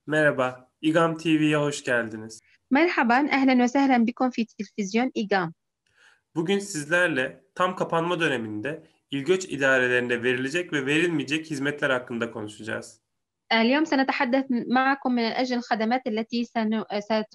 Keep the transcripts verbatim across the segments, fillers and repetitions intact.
Merhaba, İGAM T V'ye hoş geldiniz. مرحبا، أهلا وسهلا بكم في تلفزيون إيغام. Bugün sizlerle tam kapanma döneminde ilgöç idarelerinde verilecek ve verilmeyecek hizmetler hakkında konuşacağız. اليوم سنتحدث معكم من أجل الخدمات التي سن-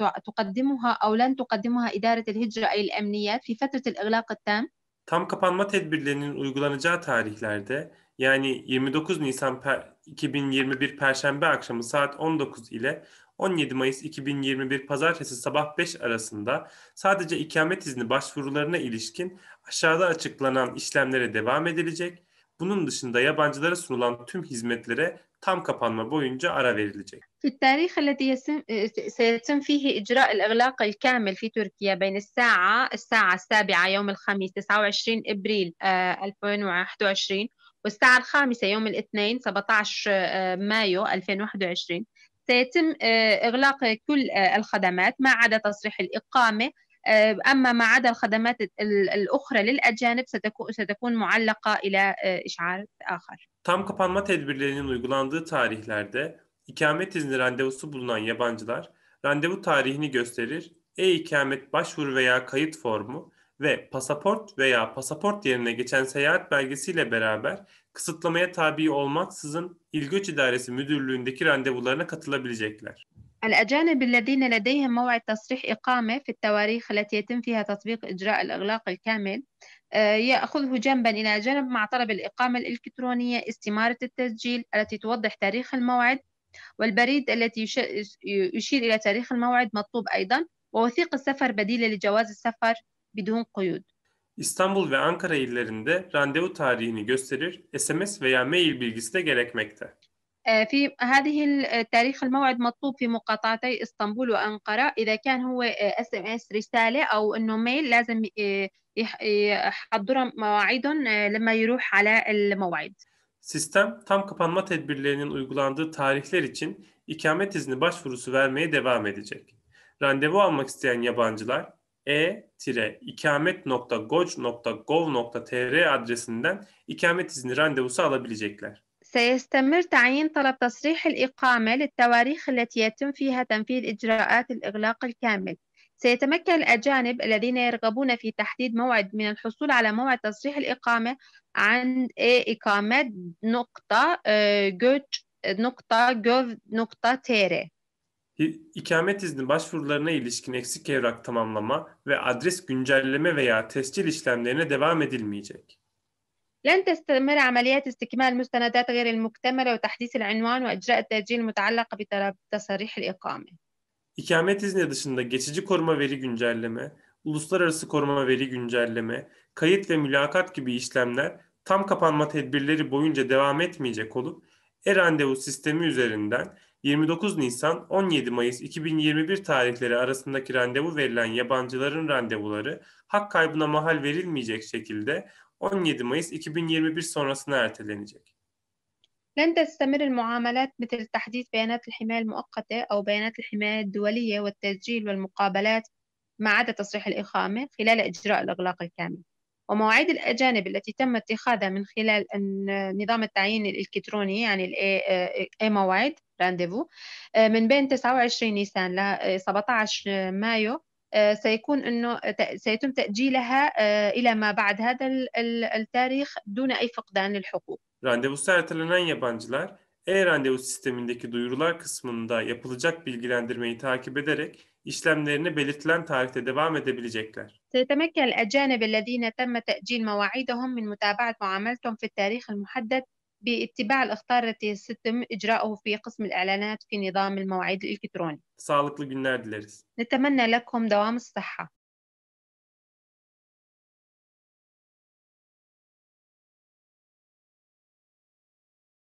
ستقدمها أو لن تقدمها إدارة الهجرة أي الأمنيات في فترة الإغلاق التام. Tam kapanma tedbirlerinin uygulanacağı tarihlerde yani yirmi dokuz Nisan per- iki bin yirmi bir Perşembe akşamı saat on dokuz ile on yedi Mayıs iki bin yirmi bir Pazartesi sabah beş arasında sadece ikamet izni başvurularına ilişkin aşağıda açıklanan işlemlere devam edilecek. Bunun dışında yabancılara sunulan tüm hizmetlere tam kapanma boyunca ara verilecek. في التاريخ الذي يسم سيتم فيه إجراء الإغلاق الكامل في تركيا بين الساعة الساعة السابعة يوم الخميس تسعة وعشرين إبريل آه، ألفين وواحد وعشرين والساعة الخامسة يوم الاثنين سبعة عشر آه، مايو ألفين وواحد وعشرين سيتم آه، إغلاق كل آه، الخدمات ما عدا تصريح الإقامة. آه، أما ما عدا الخدمات ال- الأخرى للأجانب ستكون ستكون معلقة إلى آه، إشعار آخر. Tam kapanma tedbirlerinin uygulandığı tarihlerde ikamet izni randevusu bulunan yabancılar randevu tarihini gösterir, e-ikamet başvuru veya kayıt formu ve pasaport veya pasaport yerine geçen seyahat belgesiyle beraber kısıtlamaya tabi olmaksızın İlgöç İdaresi Müdürlüğü'ndeki randevularına katılabilecekler. الأجانب الذين لديهم موعد تصريح إقامة في التواريخ التي يتم فيها تطبيق إجراء الإغلاق الكامل آه، يأخذه جنبا إلى جنب مع طلب الإقامة الإلكترونية، استمارة التسجيل التي توضح تاريخ الموعد، والبريد التي يش- يشير إلى تاريخ الموعد مطلوب أيضا، ووثيقة سفر بديلة لجواز السفر بدون قيود. İstanbul ve Ankara illerinde randevu tarihini gösterir, S M S veya mail bilgisi de gerekmekte. آه، في هذه التاريخ الموعد مطلوب في مقاطعتي اسطنبول وأنقرة. إذا كان هو اس ام اس رسالة أو إنه ميل لازم آه، يح- يحضروا مواعيدهم آه، لما يروح على الموعد. Sistem tam kapanma tedbirlerinin uygulandığı tarihler için ikamet izni başvurusu vermeye devam edecek. Randevu almak isteyen yabancılar e-ikamet nokta goj nokta gov nokta tr adresinden ikamet izni randevusu alabilecekler. سيستمر تعيين طلب تصريح الإقامة للتواريخ التي يتم فيها تنفيذ إجراءات الإغلاق الكامل. سيتمكن الأجانب الذين يرغبون في تحديد موعد من الحصول على موعد تصريح الإقامة عند إقامة نقطة جوج نقطة جوف نقطة تيري. Hi- İkamet izni başvurularına ilişkin eksik evrak tamamlama ve adres güncelleme veya tescil işlemlerine devam edilmeyecek. لن تستمر عمليات استكمال المستندات غير المكتملة وتحديث العنوان وإجراء التسجيل المتعلقة بتصاريح الإقامة. İkamet izni dışında geçici koruma veri güncelleme, uluslararası koruma veri güncelleme, kayıt ve mülakat gibi işlemler tam kapanma tedbirleri boyunca devam etmeyecek olup e-randevu sistemi üzerinden yirmi dokuz Nisan on yedi Mayıs iki bin yirmi bir tarihleri arasındaki randevu verilen yabancıların randevuları hak kaybına mahal verilmeyecek şekilde on yedi Mayıs iki bin yirmi bir sonrasına ertelenecek. لن تستمر المعاملات مثل تحديث بيانات الحماية المؤقتة أو بيانات الحماية الدولية والتسجيل والمقابلات ما عدا تصريح الإقامة خلال إجراء الإغلاق الكامل. ومواعيد الأجانب التي تم اتخاذها من خلال الن- نظام التعيين الإلكتروني يعني الإي موعد رانديفو من بين تسعة وعشرين نيسان ل سبعة عشر مايو آه، سيكون أنه ت- سيتم تأجيلها آه، إلى ما بعد هذا ال- ال- التاريخ دون أي فقدان للحقوق. Randevusu ertelenen yabancılar, e-randevu sistemindeki duyurular kısmında yapılacak bilgilendirmeyi takip ederek işlemlerine belirtilen tarihte devam edebilecekler. سيتمكن الأجانب الذين تم تأجيل مواعيدهم من متابعة معاملتهم في التاريخ المحدد باتباع الإخطار التي سيتم إجراؤه في قسم الإعلانات في نظام المواعيد الإلكتروني. Sağlıklı günler dileriz. نتمنى لكم دوام الصحة.